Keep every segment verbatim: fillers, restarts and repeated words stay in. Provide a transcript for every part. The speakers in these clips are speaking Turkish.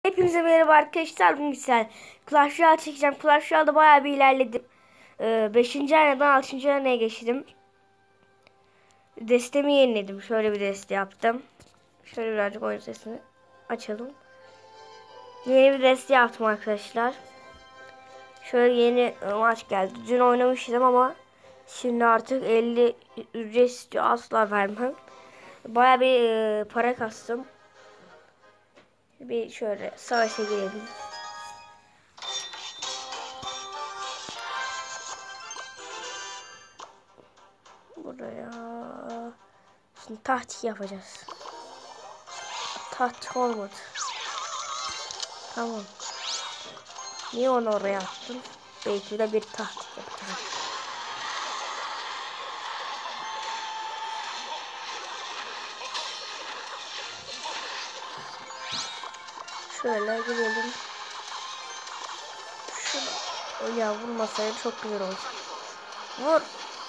Hepinize merhaba arkadaşlar. Bugün güzel Clash Royale çekeceğim. Clash Royale'da bayağı bir ilerledim. Ee, beşinci arenadan altıncı arenaya geçtim. Destemi yeniledim. Şöyle bir deste yaptım. Şöyle birazcık oyun sesini açalım. Yeni bir deste yaptım arkadaşlar. Şöyle yeni maç geldi. Dün oynamıştım ama şimdi artık elli ücret istiyor. Asla vermem. Bayağı bir e, para kastım. Bir şöyle savaşa girelim. Buraya şimdi tahtik yapacağız. Tahtik olmadı. Tamam. Niye onu oraya attım? Belki de bir tahtik yapacağım. Şöyle gidelim. Şunu ya vurmasaydı çok güzel oldu. Vur.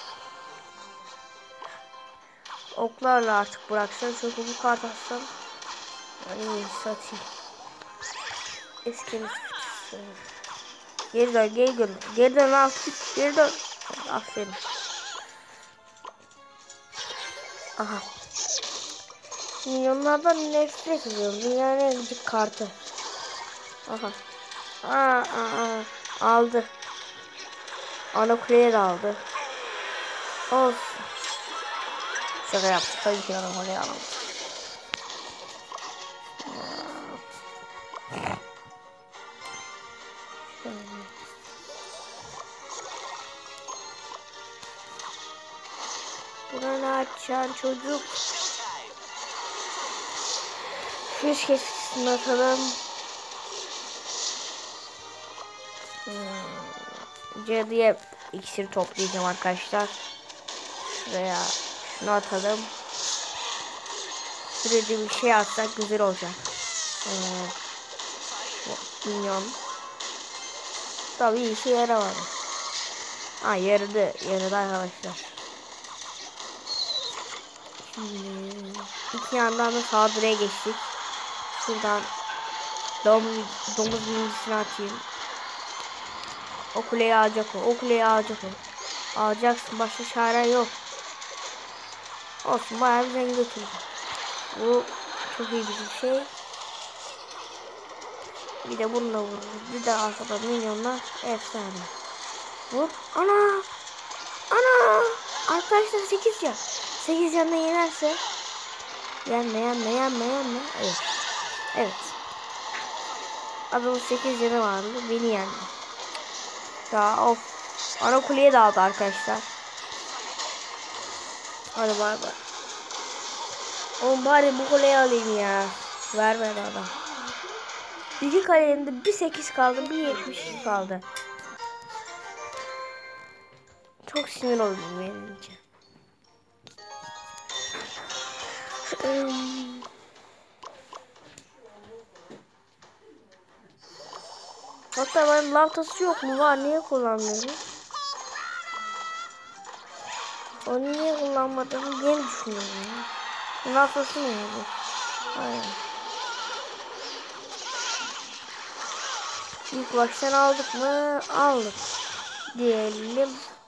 Oklarla artık bırakacağım çünkü bu kart atsam yani satayım. Eskimiz geri dön geri dön geri dön al geri dön. Aferin. Aha. Milyonlardan nefret ediyorum. Dünyanın en gıcık kartı. Aha. Aa, aa, aa. Aldı. Ana kuleye de aldı. Olsun. Şaka yaptım. Tabii ki ana kuleye alamadım. Buranı açan çocuk. Füş keskisini atalım. Hmm. Cadıya iksir toplayacağım arkadaşlar. Şuraya şunu atalım. Şuraya bir şey atsak güzel olacak. Ee, minyon. Tabii işe yaramadı. Ha yaradı. Yaradı arkadaşlar. Şimdi iki yandan da saldırıya geçtik. Şuradan domuz, domuz birincisini atayım. O kuleyi alacak o. O kuleyi alacak o. Alacaksın. Başka çare yok. Olsun. Bayağı bir zengin götürdü. Bu çok iyi bir şey. Bir de bununla vururuz. Bir de arkada milyonlar. Efsane. Vur. Ana. Ana. Arkadaşlar sekiz can. sekiz canla yenerse. Yenme yenme yenme yenme. Evet. Evet. Adamın sekiz canı vardı. Beni yendi. Ya of. Ana kuleye dağıldı arkadaşlar. Hadi bay bay. Oğlum bari bu kuleyi alayım ya. Vermedi adam. İki kalemde bir sekiz kaldı, bir yetmiş kaldı. Çok sinir oldum benim için. Hatta ben laftası yok mu var? Niye kullanmıyorum? Onu niye kullanmadığımı yeni düşünüyorum ya. Laftası mı bu? Aynen. İlk baştan aldık mı? Aldık. Diyelim.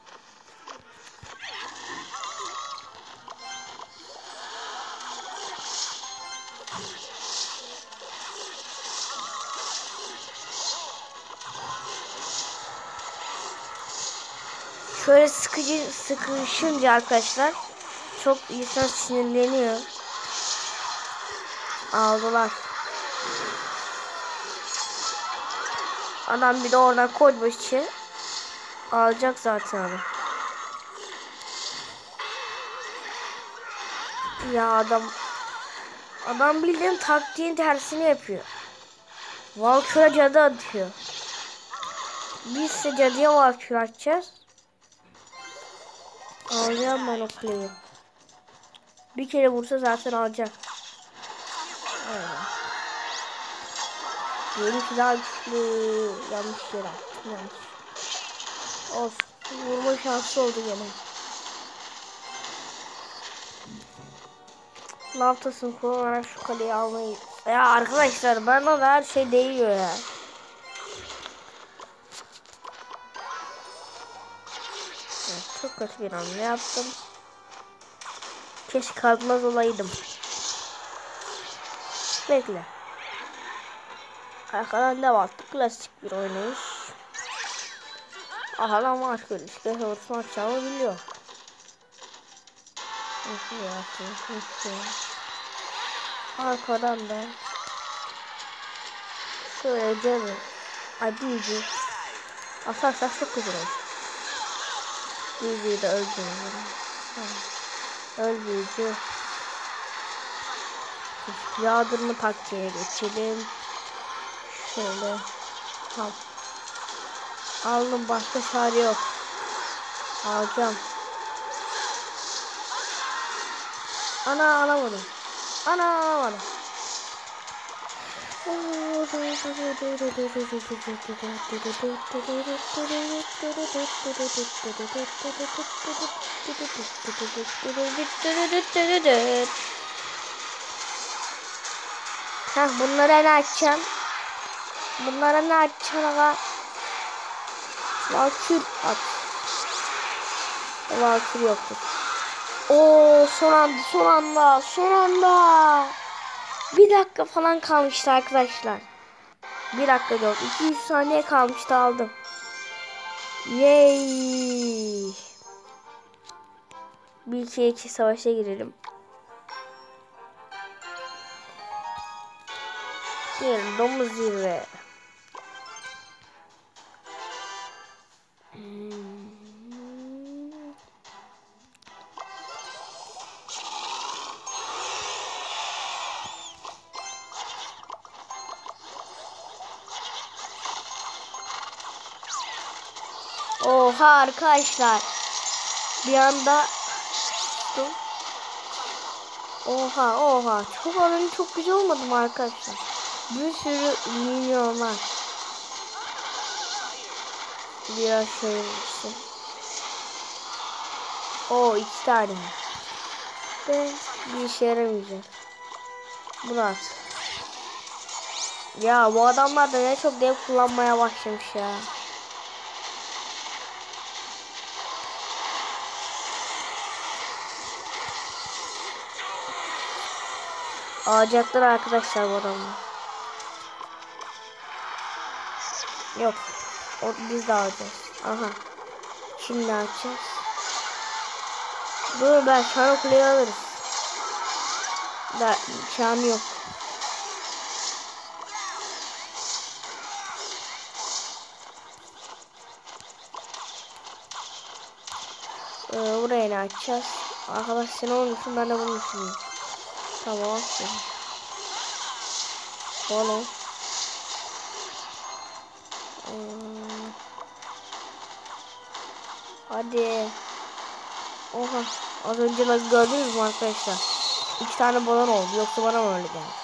Şöyle sıkıcı sıkışınca arkadaşlar çok insan sinirleniyor. Aldılar. Adam bir de oradan koymuş içi. Alacak zaten onu. Ya adam adam bildiğin taktiğin tersini yapıyor. Valkyrie cadı atıyor. Biz ise cadıya Valkyrie atacağız. Alacağım ben o kuleyi. Bir kere vursa zaten alacak. Benimki daha güçlü. Yanlış yere attım. Yanlış. Olsun. Vurma şansı oldu gene. Laftasını kullanarak şu kaleyi almayı Ya arkadaşlar bana da her şey değiyor ya. Evet, çok kötü bir hamle yaptım. Keşke kalkmaz olaydım. Bekle. Arkadan devam attı. Klasik bir oynayış. Aha lan maç böyle. İşte sorusunu atacağımı biliyor. Nasıl yaptım? Nasıl? Arkadan da. Şöyle canım. Ay büyücü. Asarsak çok güzel olur. Büyücüyü de öldürelim. Öl büyücü. Yağdırma taktiğe geçelim. Şöyle. Tamam. Aldım, başka çare yok. Alacağım. Ana alamadım. Ana alamadım. Heh, bunları ne açacağım? Bunlara ne açacağım aga? Valkür at. Valkür yoktur. Oo, son anda, son anda, son anda. Bir dakika falan kalmıştı arkadaşlar. Bir dakika yok. iki yüz saniye kalmıştı, aldım. Yay. Bir iki iki savaşa girelim. Girelim, domuz zirve. Oha arkadaşlar. Bir anda Oha oha. Çok alanı çok güzel olmadı mı arkadaşlar? Bir sürü milyonlar. Biraz şey olsun. O iki tane. Ve bir işe yaramayacak. Bunu at. Ya bu adamlar da ne çok dev kullanmaya başlamış ya. Alacaklar arkadaşlar bu adamlar. Yok. O, biz de alacağız. Aha. Şimdi açacağız. Dur, ben Şano Kule'yi alırız. Da imkanı yok. Ee, buraya ne açacağız? Arkadaş sen olmuşsun, ben de bunu düşünüyorum. Tamam. Balon. Hmm. Hadi. Oha. Az önce gördünüz mü arkadaşlar? İki tane balon oldu. Yoksa bana mı öyle geldi?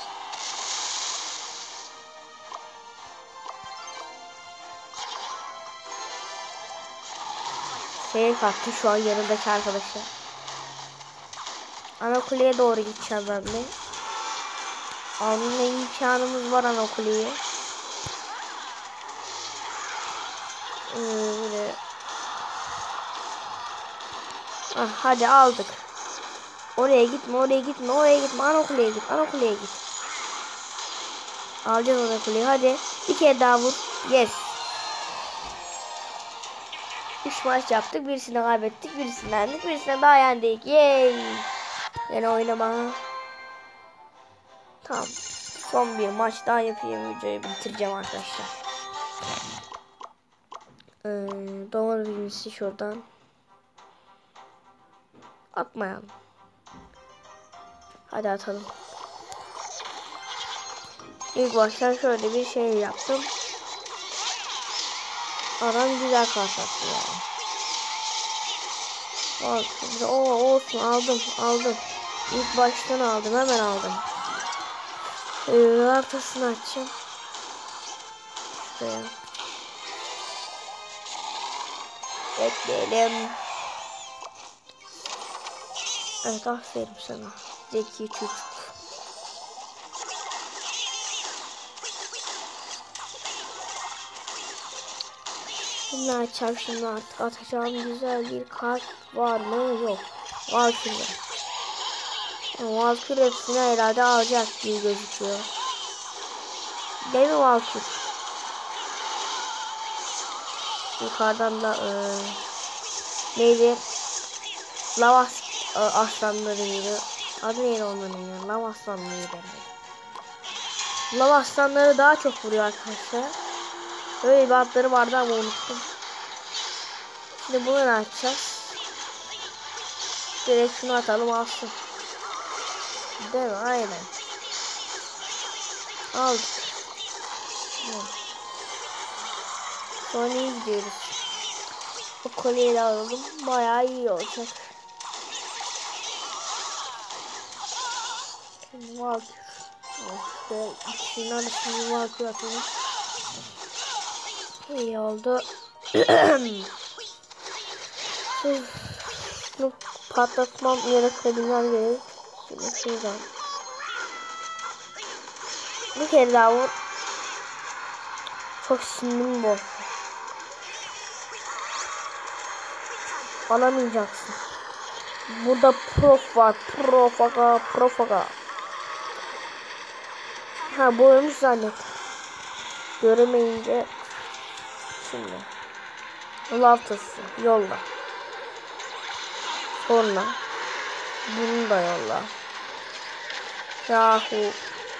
Şeye kalktı şu an yanındaki arkadaşlar. Ana kuleye doğru gideceğim ben de. Alma imkanımız var ana kuleye. Böyle. Ah, hadi aldık. Oraya gitme, oraya gitme, oraya gitme. Ana kuleye git, ana kuleye git. Alacağız ana kuleyi, hadi. Bir kere daha vur. Yes. Üç maç yaptık. Birisini kaybettik, birisini yendik, birisine daha yendik. Yay. Yine oynama. Tamam. Son bir maç daha yapayım. Videoyu bitireceğim arkadaşlar. Ee, Doğru bilgisi şuradan. Atmayalım. Hadi atalım. İlk baştan şöyle bir şey yaptım. Adam güzel karşılattı yani. Bak, o olsun, aldım aldım. İlk baştan aldım, hemen aldım. Ee, ortasını açacağım. Şuraya. Bekleyelim. Evet, aferin sana. Zeki çocuk. Şimdi açacağım, şimdi artık atacağım güzel bir kart var mı? Yok. Valkyrie. Yani Valkyrie hepsini herhalde alacak gibi gözüküyor. Değil mi Valkyrie? Yukarıdan da e, neydi? Lavas e, aslanlarıydı. Adı neydi onların ya? Lav aslanlarıydı. Lav aslanları daha çok vuruyor arkadaşlar. Böyle bir adları vardı ama unuttum. Şimdi bunu ne açacağız? Direkt şunu atalım alsın. Değil mi? Aynen. Aldık. Sonra iyi gidiyoruz. Bu kolyeyi de alalım. Bayağı iyi olacak. Şimdi Valkyrie. İşte ikisinden de şimdi Valkyrie atalım. İyi oldu. Şunu patlatmam yaratılabilir gerek. Şimdi şuradan. Bir kere daha vur. Çok sinirim bozdu. Alamayacaksın. Burada prof var. Profaga. Profaga. Ha bu ölmüş zannet. Göremeyince. Şimdi. Laftası. Yolla. Sonra. Bunu da yolla. Yahu.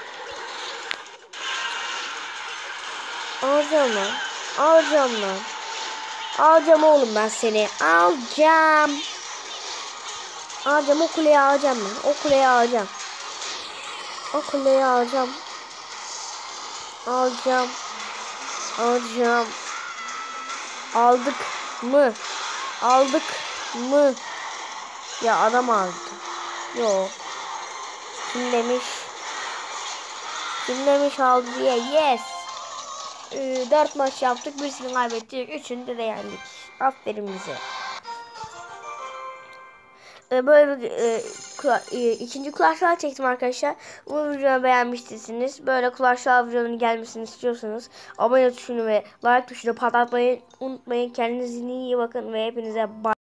Alacağım lan. Alacağım lan. Alacağım oğlum ben seni. Alacağım. Alacağım o kuleyi alacağım ben. O kuleyi alacağım. O kuleyi alacağım. Alacağım. Alacağım. Aldık mı? Aldık mı? Ya adam aldı. Yok. Kim demiş? Kim demiş aldı diye? Yes. Ee, dört maç yaptık. Birisini kaybettik. Üçünde de yendik. Aferin bize. Ee, böyle e, kula, e, ikinci Clash Royale çektim arkadaşlar. Umarım videomu beğenmişsiniz. Böyle Clash Royale videolarının gelmesini istiyorsanız abone tuşunu ve like tuşunu patlatmayı unutmayın. Kendinize iyi bakın ve hepinize bye.